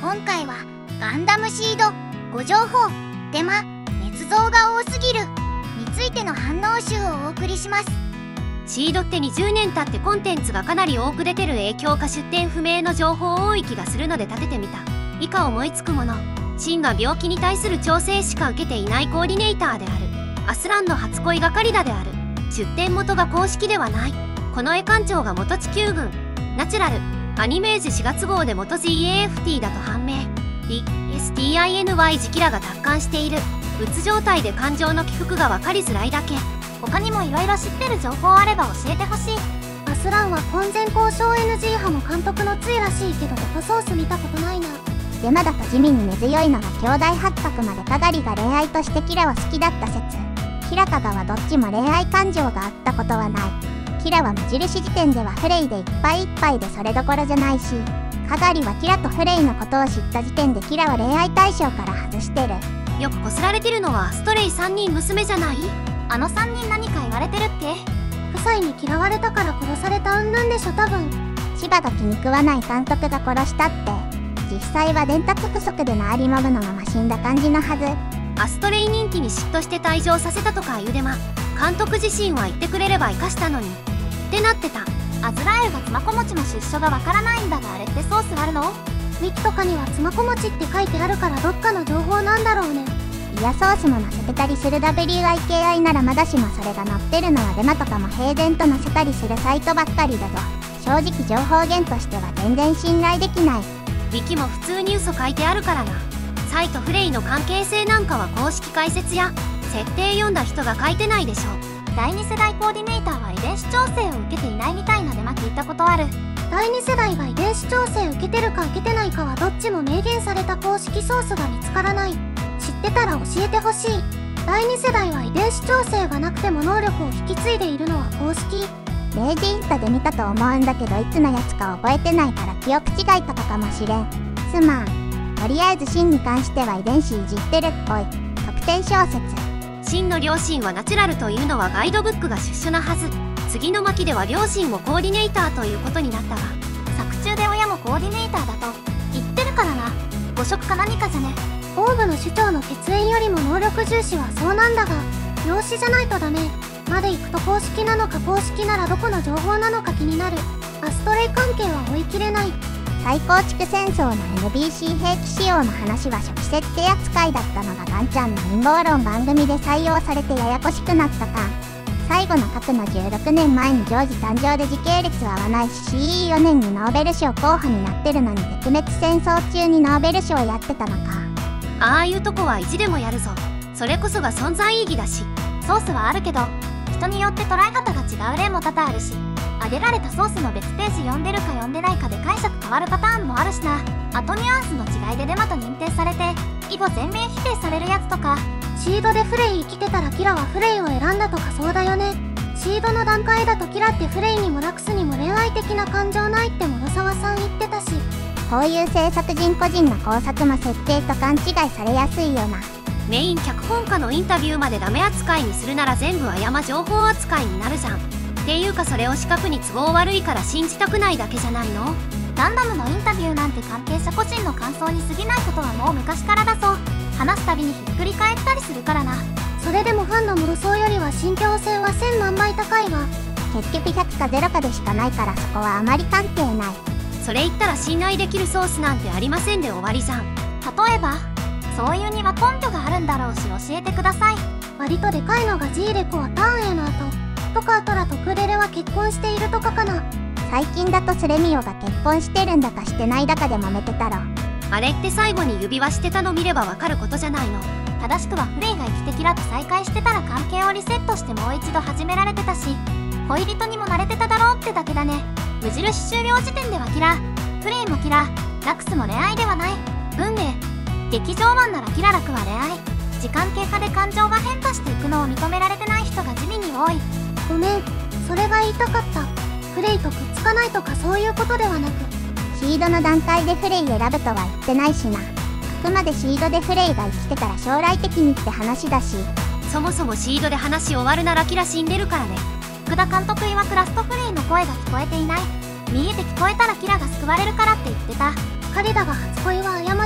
今回はガンダムシードご情報デマ捏造が多すぎるについての反応集をお送りします。 シードって20年経ってコンテンツがかなり多く出てる影響か出典不明の情報多い気がするので立ててみた。以下思いつくもの。シンが病気に対する調整しか受けていないコーディネーターである。アスランの初恋係だである。出典元が公式ではない。この絵館長が元地球軍ナチュラルアニメージ4月号で元 GAFT だと判明。STINY 時キラが達観している。うつ状態で感情の起伏が分かりづらいだけ。 他にもいろいろ知ってる情報あれば教えてほしい。アスランは婚前交渉 NG 派も監督のついらしいけどフォトソース見たことないな。デマだと地味に根強いのが兄弟発覚までカガリが恋愛としてキラを好きだった説。キラカガはどっちも恋愛感情があったことはない。キラは無印時点ではフレイでいっぱいいっぱいでそれどころじゃないし、カガリはキラとフレイのことを知った時点でキラは恋愛対象から外してる。 よくこすられてるのはストレイ3人娘じゃない？ あの3人何か言われてるっけ？夫妻に嫌われたから殺されたうんぬんでしょ多分。千葉が気に食わない監督が殺したって、実際は伝達不足でのありもむのまま死んだ感じのはず。 アストレイ人気に嫉妬して退場させたとかいうデマ。監督自身は言ってくれれば生かしたのにってなってた。 アズラエルが妻子持ちの出所がわからないんだが、あれってソースあるの？ウィキとかには妻子持ちって書いてあるからどっかの情報なんだろうね。いやソースも載せてたりする WIKI ならまだしも、それが載ってるのはデマとかも平然と載せたりするサイトばっかりだぞ。正直情報源としては全然信頼できない。 ウィキも普通に嘘書いてあるからな。サイとフレイの関係性なんかは公式解説や設定読んだ人が書いてないでしょ。 第2世代コーディネーターは遺伝子調整を受けていないみたいなデマ聞いたことある。第2世代が遺伝子調整受けてるか受けてないかはどっちも明言された公式ソースが見つからない。知ってたら教えてほしい。第2世代は遺伝子調整がなくても能力を引き継いでいるのは公式。レイジインスタで見たと思うんだけど、いつのやつか覚えてないから記憶違いとかかもしれん。すまん。とりあえずシンに関しては遺伝子いじってるっぽい。特典小説。 シンの両親はナチュラルというのはガイドブックが出所なはず。次の巻では両親もコーディネーターということになったわ。 作中で親もコーディネーターだと言ってるからな。誤植か何かじゃね。オーブの首長の血縁よりも能力重視はそうなんだが、養子じゃないとダメまで行くと公式なのか、公式ならどこの情報なのか気になる。アストレイ関係は追い切れない。再構築戦争の NBC 兵器使用の話は初期設定扱いだったのがガンちゃんの陰謀論番組で採用されてややこしくなったか。最後の核の16年前にジョージ誕生で時系列は合わないし、 CE4 年にノーベル賞候補になってるのに絶滅戦争中にノーベル賞やってたのか。 ああいうとこは意地でもやるぞ。それこそが存在意義だし。 ソースはあるけど人によって捉え方が違う例も多々あるし、挙げられたソースの別ページ読んでるか読んでないかで解釈変わるパターンもあるしな。あとニュアンスの違いでデマと認定されて以後全面否定されるやつとか。シードでフレイ生きてたらキラはフレイを選んだとかそうだよね。シードの段階だとキラってフレイにもラクスにも恋愛的な感情ないって諸沢さん言ってたし、こういう制作人個人の工作も設定と勘違いされやすいよな。 メイン脚本家のインタビューまでダメ扱いにするなら全部情報扱いになるじゃん。っていうかそれを四角に都合悪いから信じたくないだけじゃないの？ ガンダムのインタビューなんて関係者個人の感想に過ぎないことはもう昔からだぞ。話すたびにひっくり返ったりするからな。それでもファンの妄想よりは信憑性は1000万倍高いわ。結局100か0かでしかないからそこはあまり関係ない。 それ言ったら信頼できるソースなんてありませんで終わりじゃん。 例えばそういうには根拠があるんだろうし教えてください。割とでかいのが G レコはターンへの後とか、アトラとクレレは結婚しているとかかな。最近だとスレミオが結婚してるんだかしてないだかで揉めてたろ。 あれって最後に指輪してたの見ればわかることじゃないの？ 正しくはフレイが生きてキラと再会してたら関係をリセットしてもう一度始められてたし、恋人にも慣れてただろうってだけだね。無印終了時点ではキラ、フレイもキラ、ラクスも恋愛ではない。運命。劇場版ならキララクは恋愛。時間経過で感情が変化していくのを認められてない人が地味に多い。ごめん、それが言いたかった。フレイとくっつかないとかそういうことではなく、シードの段階でフレイ選ぶとは言ってないしな。あくまでシードでフレイが生きてたら将来的にって話だし。 そもそもシードで話終わるならキラ死んでるからね。 福田監督曰くラストフレイの声が聞こえていない。見えて聞こえたらキラが救われるからって言ってた。彼らが初恋は過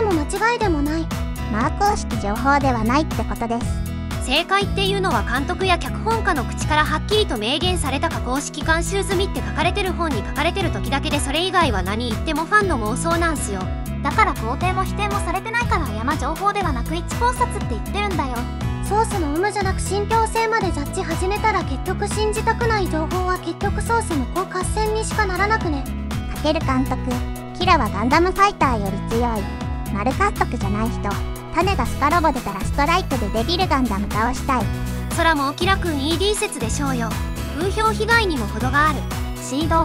も間違いでもない。 まあ公式情報ではないってことです。 正解っていうのは監督や脚本家の口からはっきりと明言されたか公式監修済みって書かれてる本に書かれてる時だけで、それ以外は何言ってもファンの妄想なんすよ。 だから肯定も否定もされてないから山情報ではなく一考察って言ってるんだよ。 ソースの有無じゃなく信憑性までジャッジ始めたら結局信じたくない情報は結局ソース無効合戦にしかならなくね。 かける監督、キラはガンダムファイターより強い。丸監督じゃない人、種がスカロボ出たらストライクでデビルガンダム倒したい。 そらもうキラくん ED 説でしょうよ。風評被害にも程がある。 シード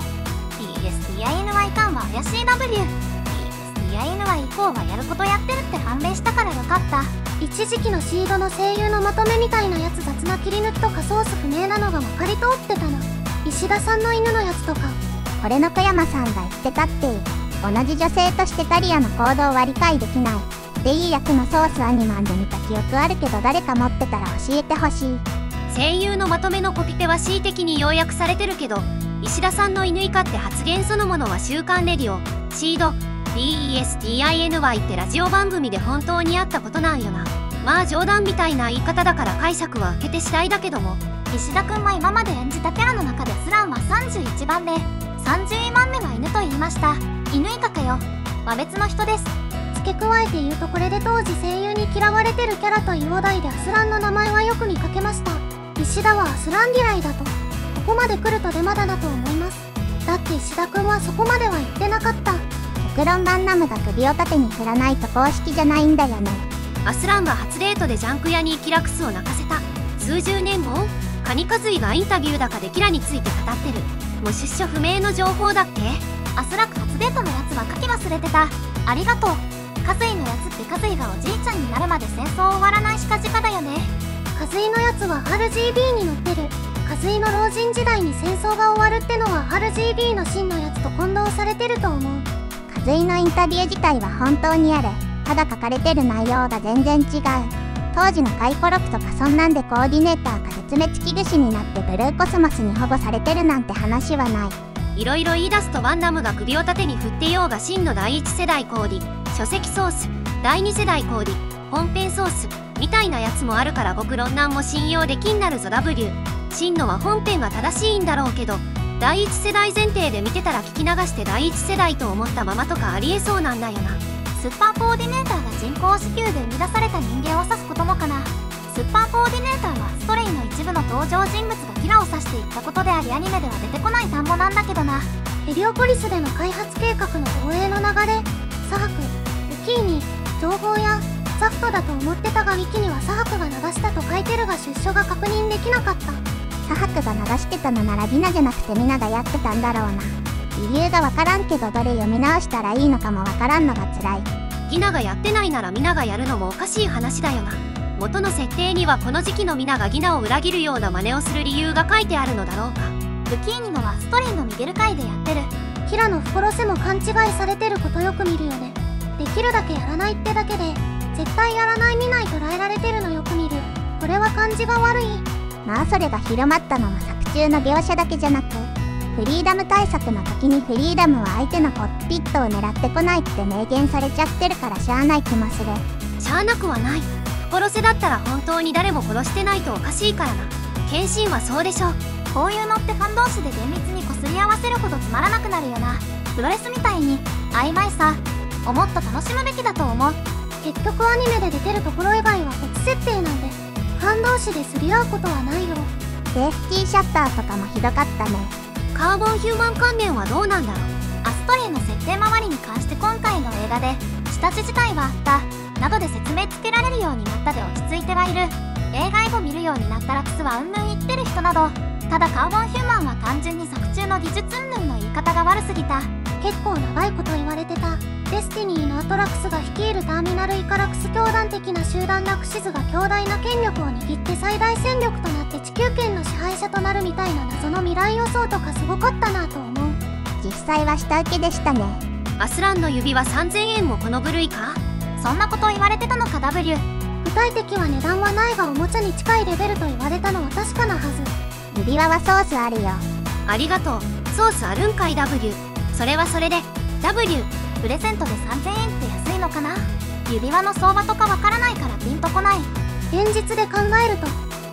PSTINY 間は怪しい W PSTINY 以降はやることやってるって判明したから分かった。 一時期のシードの声優のまとめみたいなやつ、雑な切り抜きとかソース不明なのがまかり通ってたな。石田さんの犬のやつとか。 これの小山さんが言ってたっていう、同じ女性としてタリアの行動は理解できないでいい役のソースアニマンで見た記憶あるけど、誰か持ってたら教えてほしい。 声優のまとめのコピペは恣意的に要約されてるけど、石田さんの犬イカって発言そのものは週刊レディオシード PESTINY ってラジオ番組で本当にあったことなんよな。まあ冗談みたいな言い方だから解釈は受けて次第だけども、 石田くんは今まで演じたキャラの中でスランは31番で、32番目は犬と言いました。犬イカかよは別の人です。 付け加えて言うと、これで当時声優に嫌われてるキャラというお題でアスランの名前はよく見かけました。石田はアスラン嫌いだと。ここまで来るとデマだなと思います。だって石田くんはそこまでは言ってなかった。 極論バンナムが首を縦に振らないと公式じゃないんだよね。 アスランは初デートでジャンク屋にキラクスを泣かせた。数十年後カニカズイがインタビューだかでキラについて語ってる。もう出所不明の情報だっけ。 アスラク初デートのやつは書き忘れてた。ありがとう。カズイのやつってカズイがおじいちゃんになるまで戦争終わらないしかじかだよね。 カズイのやつは RGB に載ってる。カズイの老人時代に戦争が終わるってのは RGB の真のやつと混同されてると思う。 カズイのインタビュー自体は本当にある。ただ書かれてる内容が全然違う。当時の回顧録とかそんなんでコーディネーターが絶滅危惧種になってブルーコスモスに保護されてるなんて話はない。 いろいろ言い出すとバンダムが首を縦に振ってようが、真の第一世代コーディ、書籍ソース、第二世代コーディ、本編ソースみたいなやつもあるから、極論なんも信用できんなるぞ W。 真のは本編が正しいんだろうけど、第一世代前提で見てたら聞き流して第一世代と思ったままとかありえそうなんだよな。 スーパーコーディネーターが人工子宮で生み出された人間を指すこともかな。スーパーコーディネーターはストレイの一部の登場人物がキラを指していったことであり、アニメでは出てこない単語なんだけどな。 ヘリオポリスでの開発計画の放映の流れ、サハク、ウキーニ、情報やザフトだと思ってたが、ウィキにはサハクが流したと書いてるが出所が確認できなかった。 サハクが流してたのならギナじゃなくてミナがやってたんだろうな。理由がわからんけど、どれ読み直したらいいのかもわからんのが辛い。 ギナがやってないならミナがやるのもおかしい話だよな。元の設定にはこの時期のミナがギナを裏切るような真似をする理由が書いてあるのだろうか。 ルキーニのはストレイのミゲル会でやってる。 キラのフコロセも勘違いされてることよく見るよね。できるだけやらないってだけで、絶対やらない見ない捉えられてるのよく見る。これは感じが悪い。 まあそれが広まったのは作中の描写だけじゃなく、フリーダム対策の時にフリーダムは相手のコックピットを狙ってこないって明言されちゃってるからしゃあない気もする。 しゃあなくはない。殺せだったら本当に誰も殺してないとおかしいからな。謙信はそうでしょう。 こういうのってファン同士で厳密にこすり合わせるほどつまらなくなるよな。プロレスみたいに曖昧さをもっと楽しむべきだと思う。 結局アニメで出てるところ以外は別設定なんで、ファン同士ですり合うことはないよ。 セーフティーシャッターとかもひどかったね。 カーボンヒューマン関連はどうなんだろう。 アストレイの設定周りに関して今回の映画で下地自体はあったなどで説明つけられるようになったで落ち着いてはいる。映画以後見るようになったらクスはうんぬん言ってる人など、ただカーボンヒューマンは単純に作中の技術うんぬんの言い方が悪すぎた。 結構長いこと言われてた。デスティニーのアトラクスが率いるターミナルイカラクス教団的な集団ラクシズが強大な権力を握って最大戦力となって地球圏の支配者となるみたいな謎の未来予想とかすごかったなと思う。 実際は下請けでしたね。 アスランの指輪3000円もこの部類か。 そんなこと言われてたのか W。 具体的は値段はないがおもちゃに近いレベルと言われたのは確かなはず。 指輪はソースあるよ。 ありがとう。ソースあるんかい W。それはそれで W。 プレゼントで3000円って安いのかな。 指輪の相場とかわからないからピンとこない。 現実で考えると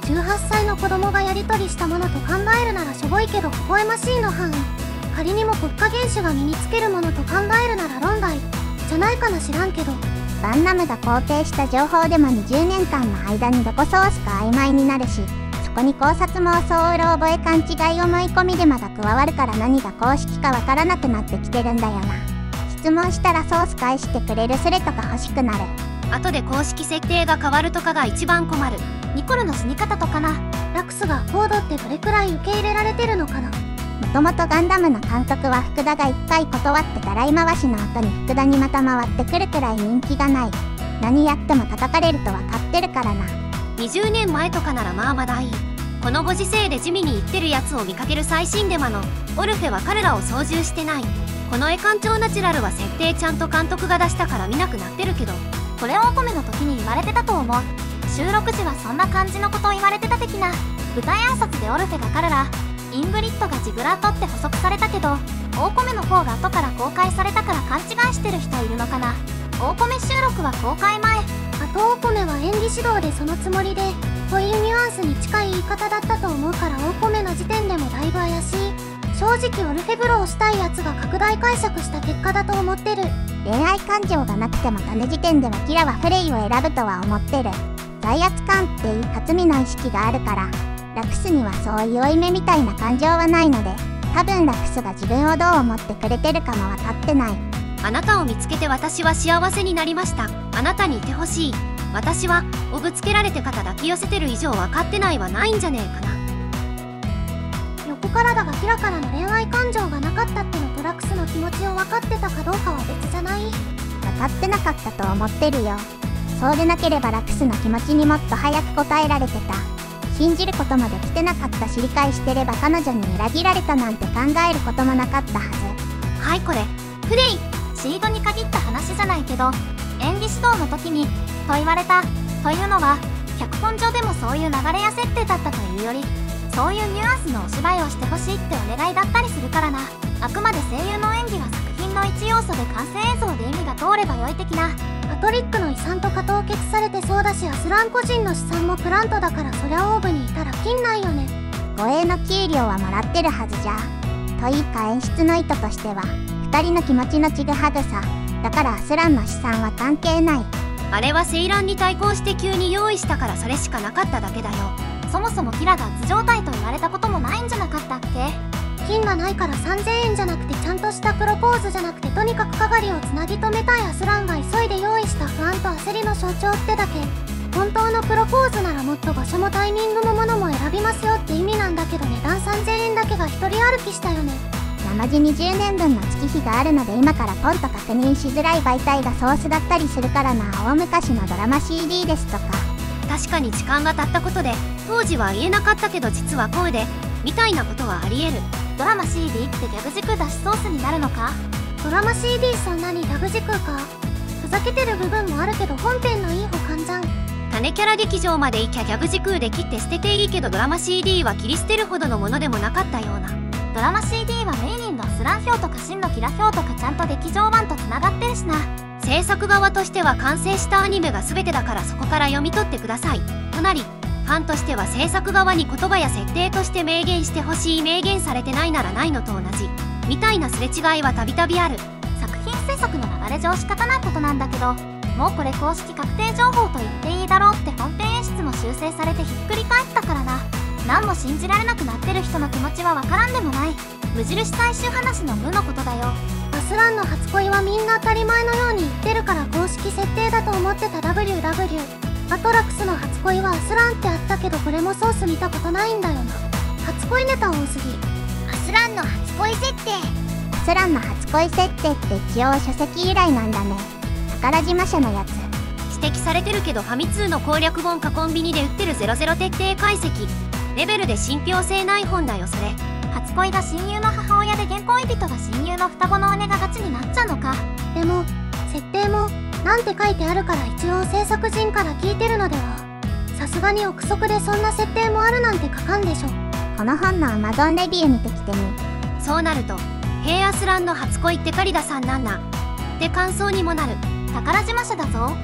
18歳の子供がやり取りしたものと考えるならしょぼいけど微笑ましいの範囲。仮にも国家元首が身につけるものと考えるなら論外じゃないかな。知らんけどバンナムが肯定した情報でも20年間の間にどこソースか曖昧になるし、そこに考察妄想うろ覚え勘違い思い込みデマが加わるから何が公式かわからなくなってきてるんだよな。質問したらソース返してくれるスレとか欲しくなる。 後で公式設定が変わるとかが一番困る。 ニコルの死に方とかな。 ラクスがコードってどれくらい受け入れられてるのかな。 もともとガンダムの監督は福田が1回断ってたらい回しの後に福田にまた回ってくるくらい人気がない。何やっても叩かれると分かってるからな。 20年前とかならまあまだいい。このご時世で地味に言ってるやつを見かける最新デマのオルフェは彼らを操縦してない。この絵艦長ナチュラルは設定ちゃんと監督が出したから見なくなってるけど、 これをお米の時に言われてたと思う。収録時はそんな感じのことを言われてた的な。舞台挨拶でオルフェが彼らイングリッドがジグラートって補足されたけど、大米の方が後から公開されたから勘違いしてる人いるのかな。大米収録は公開前。 あと大米は演技指導でそのつもりでというニュアンスに近い言い方だったと思うから大米の時点でもだいぶ怪しい。正直オルフェブロをしたいやつが拡大解釈した結果だと思ってる。 恋愛感情がなくても種時点ではキラはフレイを選ぶとは思ってる。罪悪感っていう勝見の意識があるから、ラクスにはそういう負い目みたいな感情はないので、多分ラクスが自分をどう思ってくれてるかも分かってない。 あなたを見つけて私は幸せになりました。あなたにいてほしい。私はおぶつけられて肩抱き寄せてる以上分かってないはないんじゃねえかな。 横からだがキラからの恋愛感情がなかったってのとラクスの気持ちを分かってたかどうかは別じゃない。 分かってなかったと思ってるよ。そうでなければラクスの気持ちにもっと早く答えられてた。信じることもできてなかったし、理解してれば彼女に裏切られたなんて考えることもなかったはず。 はい、これフレイ。 シードに限った話じゃないけど、演技指導の時にと言われたというのは脚本上でもそういう流れや設定だったというより、そういうニュアンスのお芝居をしてほしいってお願いだったりするからな。あくまで声優の演技は作品の一要素で完成映像で意味が通れば良い的な。 パトリックの遺産とか凍結されてそうだし、アスラン個人の資産もプラントだから、そりゃオーブにいたら金ないよね。 護衛の給料はもらってるはずじゃ。というか演出の意図としては2人の気持ちのちぐはぐさだから、アスランの資産は関係ない。 あれはセイランに対抗して急に用意したからそれしかなかっただけだよ。 そもそもキラが図状態と言われたこともないんじゃなかったっけ。 金がないから3000円じゃなくてちゃんとしたプロポーズじゃなくて、とにかくかがりをつなぎ止めたいアスランが急いで用意した不安と焦りの象徴ってだけ。本当のプロポーズならもっと場所もタイミングもものも選びますよって意味なんだけど、値段3000円だけが一人歩きしたよね。 生地20年分の月日があるので今からポンと確認しづらい媒体がソースだったりするからな。大昔のドラマ CD ですとか。 確かに時間が経ったことで当時は言えなかったけど実は声でみたいなことはありえる。 ドラマ CD ってギャグ軸出しソースになるのか。 ドラマ CD そんなにラブ軸か。ふざけてる部分もあるけど本編のいい補完じゃん。 種キャラ劇場まで行きゃギャグ時空で切って捨てていいけど、ドラマ CD は切り捨てるほどのものでもなかったような。 ドラマ CD はメイリンのアスラン表とか真のキラ表とかちゃんと劇場版とつながってるしな。 制作側としては完成したアニメが全てだからそこから読み取ってくださいとなり、ファンとしては制作側に言葉や設定として明言してほしい、明言されてないならないのと同じみたいなすれ違いはたびたびある。 作品制作の流れ上仕方ないことなんだけど、もうこれ公式確定情報と言っていいだろうって本編演出も修正されてひっくり返ったからな。何も信じられなくなってる人の気持ちはわからんでもない。無印最終話の無のことだよ。 アスランの初恋はみんな当たり前のように言ってるから公式設定だと思ってた。 WW アトラクスの初恋はアスランってあったけど、これもソース見たことないんだよな。初恋ネタ多すぎ。 アスランの初恋設定。アスランの初恋設定って一応書籍由来なんだね。宝島社のやつ。 指摘されてるけどファミ通の攻略本かコンビニで売ってる00徹底解析レベルで信憑性ない本だよそれ。 初恋が親友の母親で現恋人が親友の双子の姉がガチになっちゃうのか。 でも設定もなんて書いてあるから一応制作陣から聞いてるのでは。さすがに憶測でそんな設定もあるなんて書かんでしょ。 この本の Amazon レビュー見てきてみ。 そうなると「ヘイアスランの初恋ってカリダさんなんな」って感想にもなる。 宝島社だぞ。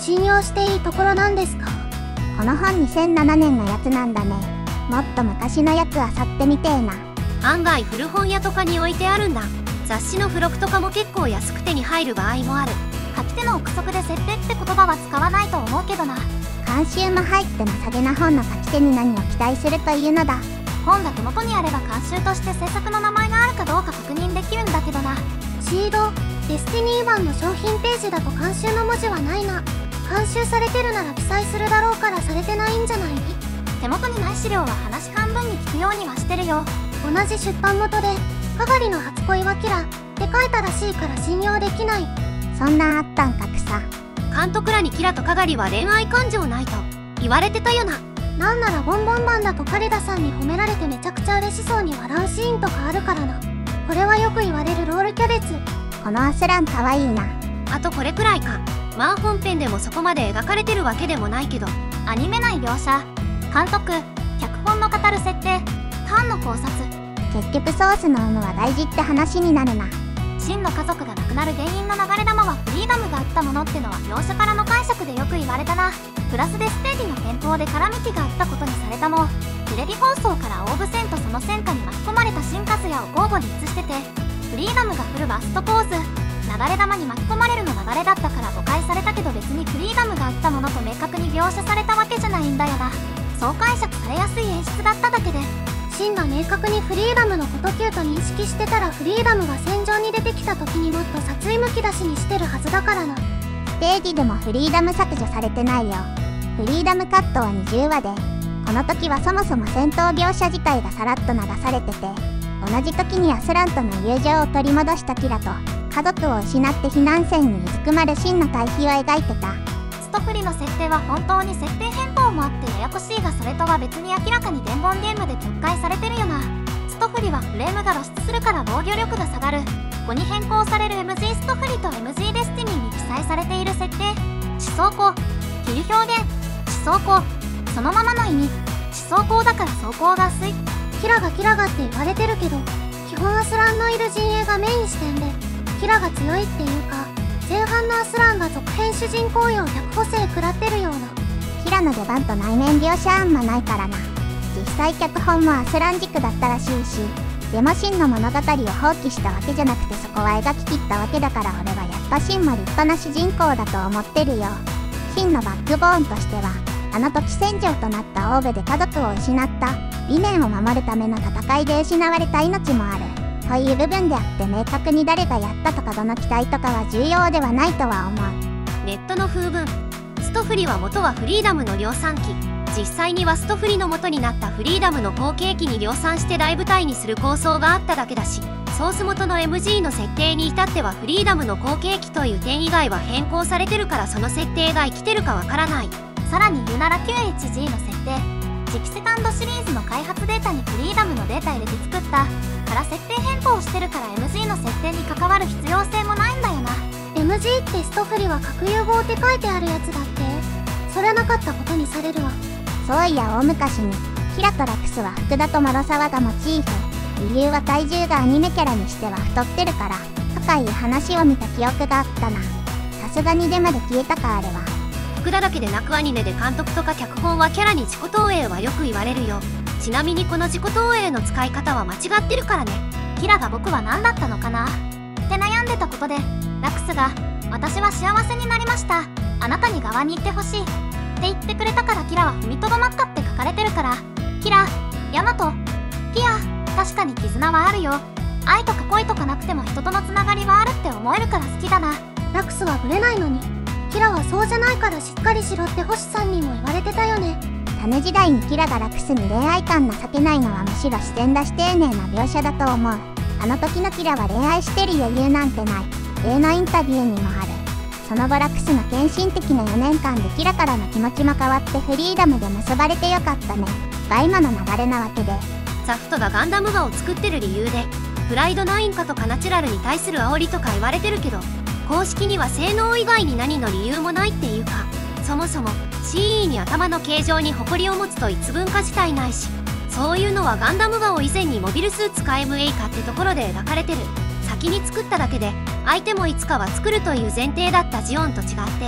信用していいところなんですか？ この本2007年のやつなんだね。もっと昔のやつ漁ってみてえな。 案外古本屋とかに置いてあるんだ。雑誌の付録とかも結構安く手に入る場合もある。 書き手の憶測で設定って言葉は使わないと思うけどな。 監修も入ってなさげな本の書き手に何を期待するというのだ。 本が手元にあれば監修として制作の名前があるかどうか確認できるんだけどな。 シード、デスティニー1の商品ページだと監修の文字はないな。監修されてるなら記載するだろうからされてないんじゃない？ 手元にない資料は話半分に聞くようにはしてるよ。 同じ出版元で「かがりの初恋はキラ」って書いたらしいから信用できない。 そんなんあったんか草。 監督らにキラとかがりは恋愛感情ないと言われてたよな。 なんならボンボンバンだとカリダさんに褒められてめちゃくちゃ嬉しそうに笑うシーンとかあるからな。これはよく言われるロールキャベツ。 このアスランかわいいな。 あとこれくらいか。まあ本編でもそこまで描かれてるわけでもないけど。 アニメ内描写、監督、脚本の語る設定、ファンの考察。 結局ソースの有無は大事って話になるな。 真の家族が亡くなる原因の流れ玉はフリーダムがあったものってのは描写からの解釈でよく言われたな。プラスでステージの転倒で絡み気があったことにされたも、テレビ放送からオーブ戦とその戦火に巻き込まれた新和也を交互に映してて、フリーダムが振るバストポーズ、流れ玉に巻き込まれるの流れだったから誤解されたけど別にフリーダムがあったものと明確に描写されたわけじゃないんだよな。そう解釈されやすい演出だっただけで。 シンが明確にフリーダムのこと級と認識してたらフリーダムが戦場に出てきた時にもっと殺意むき出しにしてるはずだからな。 ステージでもフリーダム削除されてないよ。フリーダムカットは20話で、この時はそもそも戦闘描写自体がさらっと流されてて、同じ時にアスランとの友情を取り戻したキラと家族を失って避難船にうずくまるシンの対比を描いてた。 ストフリの設定は本当に設定変更もあってややこしいが、それとは別に明らかに伝言ゲームで撤回されてるよな。ストフリはフレームが露出するから防御力が下がる。ここに変更される MG ストフリと MG デスティニーに記載されている設定、地層光、比喩表現、地層光、そのままの意味、地層光だから走行が薄い。 キラがって言われてるけど、基本アスランのいる陣営がメイン視点でキラが強いっていうか、前半のアスランが続編主人公用逆補正食らってるような。 キラの出番と内面描写あんまないからな。実際脚本もアスラン軸だったらしいし、でもシンの物語を放棄したわけじゃなくてそこは描ききったわけだから、俺はやっぱシンも立派な主人公だと思ってるよ。シンのバックボーンとしては、あの時戦場となったオーベで家族を失った理念を守るための戦いで失われた命もあるという部分であって、明確に誰がやったとかどの機体とかは重要ではないとは思う。 ネットの風文、ストフリは元はフリーダムの量産機、実際にはストフリの元になったフリーダムの後継機に量産して大部隊にする構想があっただけだし、ソース元の MG の設定に至ってはフリーダムの後継機という点以外は変更されてるから、その設定が生きてるかわからない。 さらに言うなら QHG の設定、次期セカンドシリーズの開発データにフリーダムのデータ入れて作ったから設定変更してるから MG の設定に関わる必要性もないんだよな。 MG ってストフリは核融合って書いてあるやつだって。それなかったことにされるわ。 そういや大昔にキラとラクスは福田とマロサワがモチーフ。理由は体重がアニメキャラにしては太ってるからとかいう話を見た記憶があったな。さすがにデマで消えたかあれは。 福田だけでなくアニメで監督とか脚本はキャラに自己投影はよく言われるよ。ちなみにこの自己投影の使い方は間違ってるからね。 キラが僕は何だったのかなって悩んでたことで、ラクスが「私は幸せになりました、あなたに側に行ってほしい」って言ってくれたからキラは踏みとどまったって書かれてるから、キラ、ヤマト、ピア、確かに絆はあるよ。愛とか恋とかなくても人とのつながりはあるって思えるから好きだな。 ラクスはブレないのに、キラはそうじゃないからしっかりしろって星さんにも言われてたよね。 種時代にキラがラクスに恋愛感情けないのはむしろ自然だし丁寧な描写だと思う。あの時のキラは恋愛してる余裕なんてない。例のインタビューにもある。その後ラクスの献身的な4年間でキラからの気持ちも変わってフリーダムで結ばれてよかったねが今の流れなわけで、 ザフトがガンダム画を作ってる理由でプライド9かとかナチュラルに対する煽りとか言われてるけど、公式には性能以外に何の理由もないっていうか、そもそも CE に頭の形状に誇りを持つと一文化自体ないし、そういうのはガンダム画を以前にモビルスーツか MA かってところで描かれてる。先に作っただけで相手もいつかは作るという前提だったジオンと違って、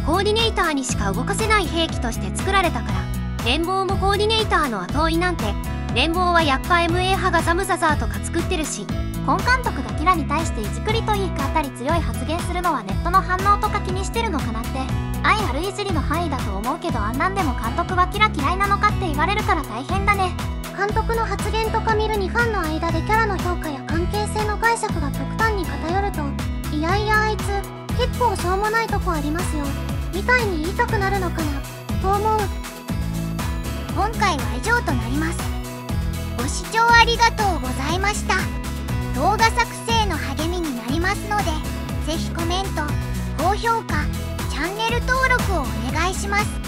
コーディネーターにしか動かせない兵器として作られたから。連邦もコーディネーターの後追いなんて。連邦はやっぱ MA 派がザムザザーとか作ってるし。 本監督がキラに対していじくりといいかあたり強い発言するのはネットの反応とか気にしてるのかなって。愛あるいじりの範囲だと思うけど、あんなんでも監督はキラ嫌いなのかって言われるから大変だね。 監督の発言とか見るにファンの間でキャラの評価や関係性の解釈が極端に偏ると、いやいやあいつ結構しょうもないとこありますよみたいに言いたくなるのかなと思う。 今回は以上となります。ご視聴ありがとうございました。動画作成の励みになりますので、ぜひコメント、高評価、チャンネル登録をお願いします。